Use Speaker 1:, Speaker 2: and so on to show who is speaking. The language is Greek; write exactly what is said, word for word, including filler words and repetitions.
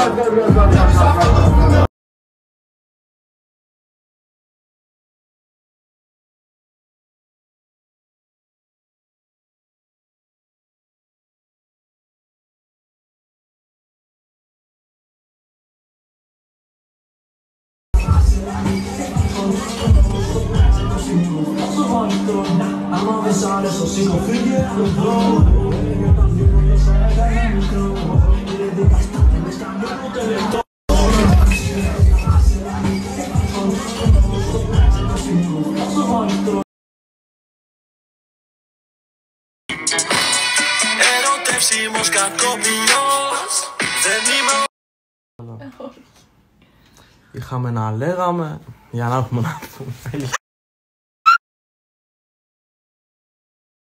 Speaker 1: Ερωτεύσιμος κακοποιός. Δεν είμαι.
Speaker 2: Είχαμε να λέγαμε για να έχουμε να πούμε.